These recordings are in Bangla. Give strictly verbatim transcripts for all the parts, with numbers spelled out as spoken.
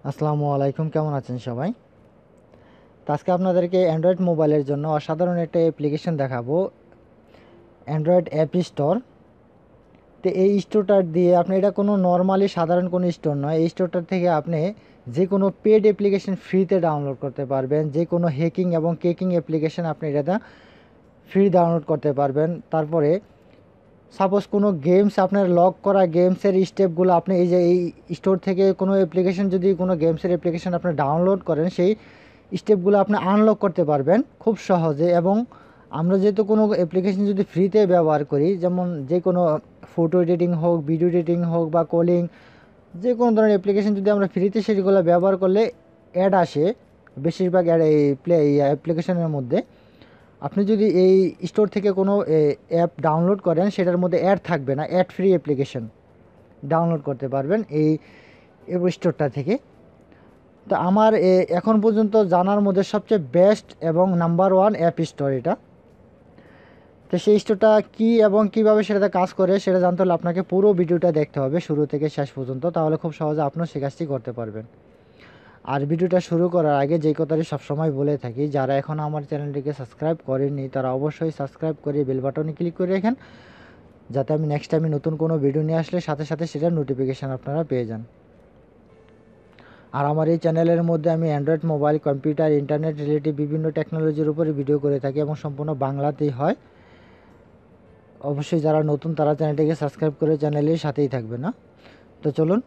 আসসালামু আলাইকুম, কেমন আছেন সবাই? তো আজকে আপনাদেরকে অ্যান্ড্রয়েড মোবাইলের জন্য অসাধারণ একটা অ্যাপ্লিকেশন দেখাবো, অ্যান্ড্রয়েড অ্যাপ স্টোর। তো এই স্টোরটার দিয়ে আপনি, এটা কোনো নর্মালি সাধারণ কোনো স্টোর নয়, এই স্টোরটার থেকে আপনি যে কোনো পেড অ্যাপ্লিকেশন ফ্রিতে ডাউনলোড করতে পারবেন। যে কোনো হ্যাকিং এবং কেকিং অ্যাপ্লিকেশন আপনি এটাতে ফ্রি ডাউনলোড করতে পারবেন। তারপরে সাপোজ কোনো গেমস, আপনার লক করা গেমসের স্টেপগুলো আপনি এই যে এই স্টোর থেকে কোনো অ্যাপ্লিকেশন, যদি কোনো গেমসের অ্যাপ্লিকেশন আপনি ডাউনলোড করেন, সেই স্টেপগুলো আপনি আনলক করতে পারবেন খুব সহজে। এবং আমরা যেহেতু কোনো অ্যাপ্লিকেশন যদি ফ্রিতে ব্যবহার করি, যেমন যে কোনো ফটো এডিটিং হোক, ভিডিও এডিটিং হোক বা কলিং, যে কোনো ধরনের অ্যাপ্লিকেশন যদি আমরা ফ্রিতে, সেগুলো ব্যবহার করলে অ্যাড আসে বেশিরভাগ অ্যাড এই প্লে অ্যাপ্লিকেশনের মধ্যে। আপনি যদি এই স্টোর থেকে কোনো অ্যাপ ডাউনলোড করেন, সেটার মধ্যে অ্যাড থাকবে না, অ্যাড ফ্রি অ্যাপ্লিকেশন ডাউনলোড করতে পারবেন এই স্টোরটা থেকে। তো আমার এখন পর্যন্ত জানার মধ্যে সবচেয়ে বেস্ট এবং নাম্বার ওয়ান অ্যাপ স্টোর এটা। তো সেই স্টোরটা কী এবং কীভাবে সেটাতে কাজ করে সেটা জানতে হলে আপনাকে পুরো ভিডিওটা দেখতে হবে শুরু থেকে শেষ পর্যন্ত, তাহলে খুব সহজে আপনিও সে কাজটি করতে পারবেন। আর ভিডিওটা শুরু করার আগে যেই কথাটি সবসময় বলে থাকি, যারা এখন আমার চ্যানেলটিকে সাবস্ক্রাইব করেননি তারা অবশ্যই সাবস্ক্রাইব করে বেল বাটনে ক্লিক করে রাখেন, যাতে আমি নেক্সট টাইমে নতুন কোনো ভিডিও নিয়ে আসলে সাথে সাথে সেটার নোটিফিকেশান আপনারা পেয়ে যান। আর আমার এই চ্যানেলের মধ্যে আমি Android mobile, computer, internet relative বিভিন্ন টেকনোলজির উপরে ভিডিও করে থাকি এবং সম্পূর্ণ বাংলাতেই হয়। অবশ্যই যারা নতুন তারা চ্যানেলটিকে সাবস্ক্রাইব করে চ্যানেলের সাথেই থাকবে না। তো চলুন।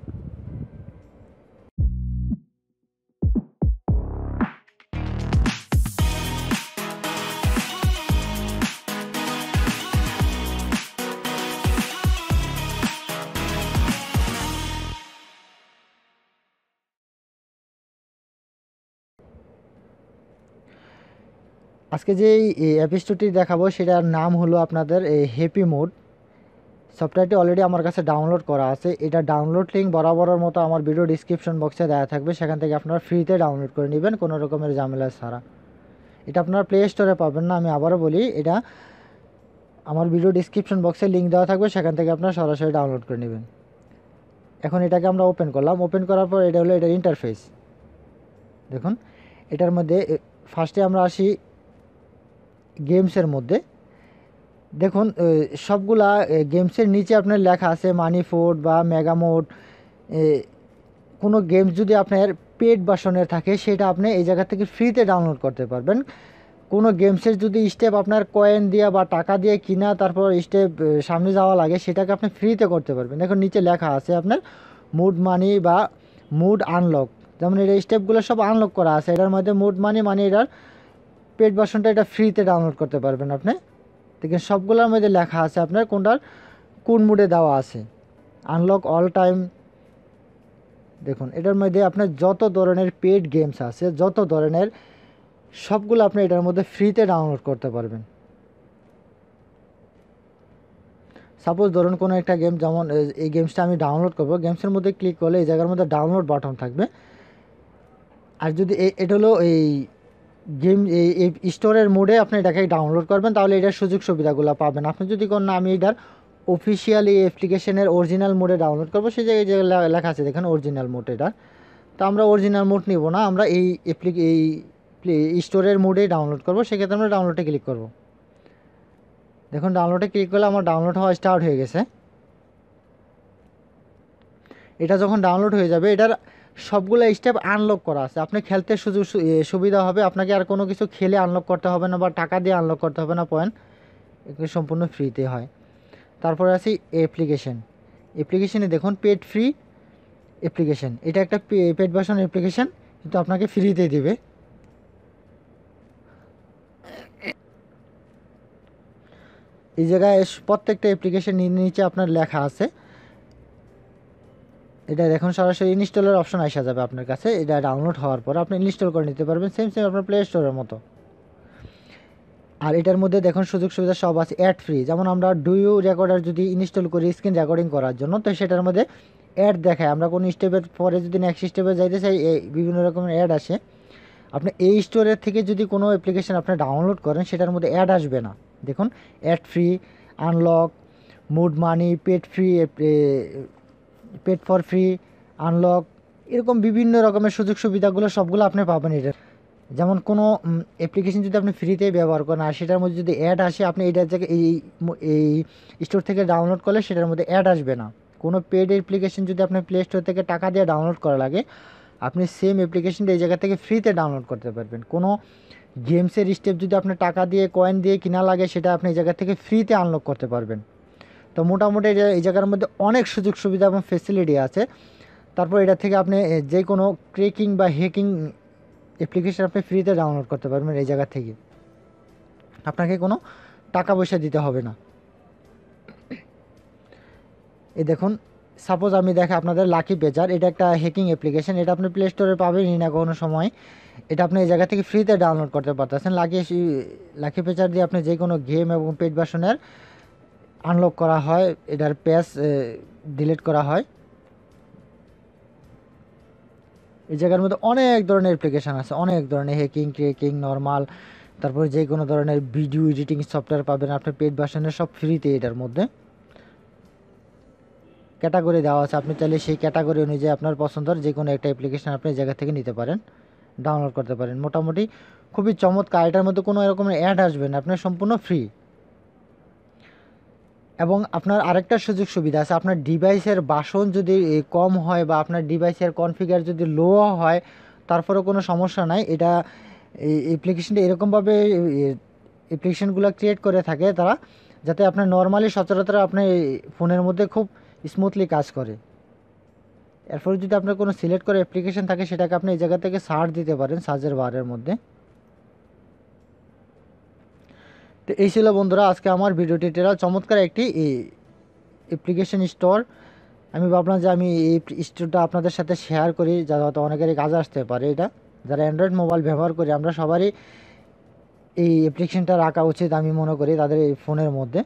আজকে যে অ্যাপ স্টোরটি দেখাবো সেটার নাম হলো আপনাদের হ্যাপি মোড। সফটওয়্যারটি অলরেডি আমার কাছে ডাউনলোড করা আছে। এটা ডাউনলোড লিঙ্ক বরাবরের মতো আমার ভিডিও ডিসক্রিপশন বক্সে দেওয়া থাকবে, সেখান থেকে আপনারা ফ্রিতে ডাউনলোড করে নেবেন কোনো রকমের ঝামেলা ছাড়া। এটা আপনারা প্লে স্টোরে পাবেন না, আমি আবারও বলি, এটা আমার ভিডিও ডিসক্রিপশন বক্সে লিঙ্ক দেওয়া থাকবে, সেখান থেকে আপনারা সরাসরি ডাউনলোড করে নেবেন। এখন এটাকে আমরা ওপেন করলাম। ওপেন করার পর এটা হলো এটার ইন্টারফেস। দেখুন, এটার মধ্যে ফার্স্টে আমরা আসি গেমসের মধ্যে। দেখুন, সবগুলা গেমসের নিচে আপনার লেখা আছে মানি ফুড বা মেগা মোড। কোনো গেমস যদি আপনার পেড ভার্সনের থাকে, সেটা আপনি এই জায়গা থেকে ফ্রিতে ডাউনলোড করতে পারবেন। কোনো গেমসের যদি স্টেপ আপনার কয়েন দিয়ে বা টাকা দিয়ে কিনা তারপর স্টেপ সামনে যাওয়া লাগে, সেটাকে আপনি ফ্রিতে করতে পারবেন। দেখুন নিচে লেখা আছে আপনার মুড মানি বা মুড আনলক। যেমন এটা স্টেপগুলো সব আনলক করা আছে এটার মধ্যে। মুড মানি মানে এটার পেড ভার্সনটা, এটা ফ্রিতে ডাউনলোড করতে পারবেন আপনি। দেখেন সবগুলোর মধ্যে লেখা আছে আপনার কোনটার কোন মুডে দেওয়া আছে। Unlock all time. দেখুন এটার মধ্যে আপনার যত ধরনের পেড গেমস আছে, যত ধরনের, সবগুলো আপনি এটার মধ্যে ফ্রিতে ডাউনলোড করতে পারবেন। সাপোজ ধরুন কোনো একটা গেম, যেমন এই গেমসটা আমি ডাউনলোড করবো, গেমসের মধ্যে ক্লিক করলে এই জায়গার মধ্যে ডাউনলোড বাটন থাকবে। আর যদি এটা হলো এই গেম এই স্টোরের মোডে আপনি এটাকে ডাউনলোড করবেন, তাহলে এটার সুযোগ সুবিধাগুলো পাবেন। আপনি যদি কোন না আমি এটার অফিসিয়াল এই অ্যাপ্লিকেশনের অরিজিনাল মোডে ডাউনলোড করবো, সেই জায়গায় যে লেখা আছে দেখেন অরিজিনাল মোড এটা। তো আমরা অরিজিনাল মোড নিব না, আমরা এই অ্যাপ্লিক এই স্টোরের মোডেই ডাউনলোড করবো। সেক্ষেত্রে আমরা ডাউনলোডে ক্লিক করব। দেখুন ডাউনলোডে ক্লিক করলে আমার ডাউনলোড হওয়া স্টার্ট হয়ে গেছে। এটা যখন ডাউনলোড হয়ে যাবে, এটার সবগুলো স্টেপ আনলক করা আছে। আপনি খেলতে সুযোগ সুবিধা হবে, আপনাকে আর কোনো কিছু খেলে আনলক করতে হবে না বা টাকা দিয়ে আনলক করতে হবে না পয়েন্ট, এগুলো সম্পূর্ণ ফ্রিতে হয়। তারপরে আছি অ্যাপ্লিকেশন। অ্যাপ্লিকেশনে দেখুন পেড ফ্রি অ্যাপ্লিকেশন, এটা একটা পেড ভার্সন অ্যাপ্লিকেশন, কিন্তু আপনাকে ফ্রিতে দিবে। এই জায়গায় প্রত্যেকটা অ্যাপ্লিকেশন নিচে আপনার লেখা আছে। এটা দেখুন সরাসরি ইনস্টলের অপশন আসা যাবে আপনার কাছে। এটা ডাউনলোড হওয়ার পর আপনি ইনস্টল করে নিতে পারবেন, সেম সেম আপনার প্লে স্টোরের মতো। আর এটার মধ্যে দেখুন সুযোগ সুবিধা সব আছে অ্যাড ফ্রি। যেমন আমরা ডুইউ রেকর্ডার যদি ইনস্টল করি স্ক্রিন রেকর্ডিং করার জন্য, তো সেটার মধ্যে অ্যাড দেখায়। আমরা কোনো স্টেপের পরে যদি নেক্সট স্টেপে যাইতে চাই, এই বিভিন্ন রকমের অ্যাড আসে। আপনি এই স্টোরের থেকে যদি কোনো অ্যাপ্লিকেশন আপনি ডাউনলোড করেন, সেটার মধ্যে অ্যাড আসবে না। দেখুন ad free, unlock, mod money, paid free, paid for free, unlock, এরকম বিভিন্ন রকমের সুযোগ সুবিধাগুলো সবগুলো আপনি পাবেন এটা। যেমন কোনো অ্যাপ্লিকেশন যদি আপনি ফ্রিতেই ব্যবহার করেন আর সেটার মধ্যে যদি অ্যাড আসে, আপনি এটার থেকে এই এই স্টোর থেকে ডাউনলোড করলে সেটার মধ্যে অ্যাড আসবে না। কোনো পেড অ্যাপ্লিকেশন যদি আপনি প্লে স্টোর থেকে টাকা দিয়ে ডাউনলোড করা লাগে, আপনি সেম অ্যাপ্লিকেশনটা এই জায়গা থেকে ফ্রিতে ডাউনলোড করতে পারবেন। কোনো গেমসের স্টেপ যদি আপনি টাকা দিয়ে কয়েন দিয়ে কিনা লাগে, সেটা আপনি এই জায়গা থেকে ফ্রিতে আনলক করতে পারবেন। তো মোটামুটি এই জায়গার মধ্যে অনেক সুযোগ সুবিধা এবং ফেসিলিটি আছে। তারপর এটা থেকে আপনি যে কোনো ক্রেকিং বা হ্যাকিং অ্যাপ্লিকেশন আপনি ফ্রিতে ডাউনলোড করতে পারবেন এই জায়গা থেকে, আপনাকে কোনো টাকা পয়সা দিতে হবে না। এই দেখুন, সাপোজ আমি দেখে আপনাদের লাকি পেজার, এটা একটা হ্যাকিং অ্যাপ্লিকেশন, এটা আপনি প্লে স্টোরে পাবেনই না কোনো সময়। এটা আপনি এই জায়গা থেকে ফ্রিতে ডাউনলোড করতে পারতেছেন। লাকি লাকি পেজার দিয়ে আপনি যে কোনো গেম এবং পেড ভার্সনের আনলক করা হয়, এটার পেজ ডিলিট করা হয়। এই জায়গার মধ্যে অনেক ধরনের অ্যাপ্লিকেশান আছে, অনেক ধরনের হ্যাকিং, ক্রেকিং, নর্মাল, তারপরে যে কোনো ধরনের ভিডিও এডিটিং সফটওয়্যার পাবেন আপনি পেড ভার্সনের, সব ফ্রিতে এটার মধ্যে ক্যাটাগরি দেওয়া আছে। আপনি চাইলে সেই ক্যাটাগরি অনুযায়ী আপনার পছন্দের যে কোনো একটা অ্যাপ্লিকেশান আপনি এই জায়গা থেকে নিতে পারেন, ডাউনলোড করতে পারেন। মোটামুটি খুবই চমৎকার, এটার মধ্যে কোনো এরকম অ্যাড আসবে না, আপনার সম্পূর্ণ ফ্রি। এবং আপনার আরেকটা সুযোগ সুবিধা আছে, আপনার ডিভাইসের বাসন যদি কম হয় বা আপনার ডিভাইসের কনফিগার যদি লো হয়, তারপরেও কোনো সমস্যা নাই। এটা এই অ্যাপ্লিকেশনটা এরকমভাবে অ্যাপ্লিকেশনগুলো ক্রিয়েট করে থাকে তারা, যাতে আপনার নর্মালি সচরাচর আপনার ফোনের মধ্যে খুব স্মুথলি কাজ করে। এরপরে যদি আপনার কোনো সিলেক্ট করে অ্যাপ্লিকেশন থাকে, সেটাকে আপনি এই জায়গা থেকে সার্চ দিতে পারেন সার্চের বারের মধ্যে। তো এই ছিল বন্ধুরা আজকে আমার ভিডিও টিউটোরিয়াল, চমৎকার একটি অ্যাপ্লিকেশন স্টোর। আমি ভাবলাম যে আমি এই স্টোরটা আপনাদের সাথে শেয়ার করি, যাতে অনেকেরই কাজে আসতে পারে। এটা যারা অ্যান্ড্রয়েড মোবাইল ব্যবহার করি, আমরা সবারই এই অ্যাপ্লিকেশনটা রাখা উচিত আমি মনে করি তাদের এই ফোনের মধ্যে।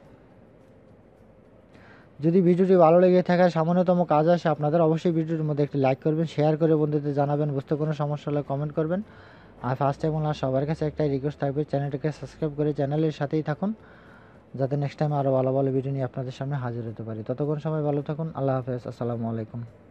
যদি ভিডিওটি ভালো লেগে থাকে, সামান্যতম কাজ আসে আপনাদের, অবশ্যই ভিডিওটির মধ্যে একটি লাইক করবেন, শেয়ার করে বন্ধুদের জানাবেন, বুঝতে কোনো সমস্যা হলে কমেন্ট করবেন। আর ফার্স্ট টাইম আর সবার কাছে একটাই রিকোয়েস্ট থাকবে, চ্যানেলটাকে সাবস্ক্রাইব করে চ্যানেলের সাথেই থাকুন, যাতে নেক্সট টাইম আরও ভালো ভালো ভিডিও নিয়ে আপনাদের সামনে হাজির হতে পারি। ততক্ষণ সময় ভালো থাকুন, আল্লাহ হাফেজ, আসসালামু আলাইকুম।